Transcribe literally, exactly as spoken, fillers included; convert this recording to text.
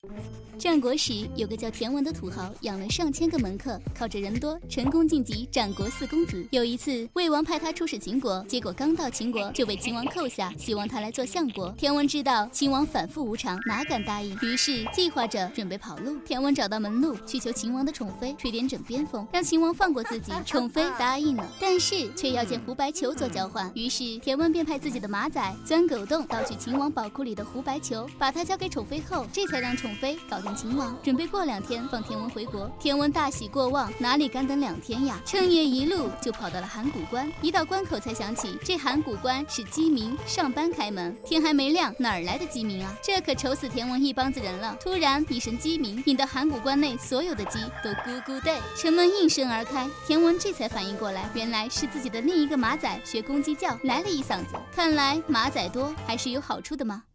战国时，有个叫田文的土豪，养了上千个门客，靠着人多，成功晋级战国四公子。有一次，魏王派他出使秦国，结果刚到秦国，就被秦王扣下，希望他来做相国。田文知道秦王反复无常，哪敢答应？于是计划着准备跑路。田文找到门路，去求秦王的宠妃吹点枕边风，让秦王放过自己。宠妃答应了，但是却要件胡白球做交换。于是田文便派自己的马仔钻狗洞，盗取秦王宝库里的胡白球，把它交给宠妃后，这才让宠妃搞定秦王，准备过两天放田文回国。田文大喜过望，哪里敢等两天呀？趁夜一路就跑到了函谷关。一到关口才想起，这函谷关是鸡鸣上班开门，天还没亮，哪儿来的鸡鸣啊？这可愁死田文一帮子人了。突然一声鸡鸣，引得函谷关内所有的鸡都咕咕地，城门应声而开。田文这才反应过来，原来是自己的另一个马仔学公鸡叫，来了一嗓子。看来马仔多还是有好处的嘛。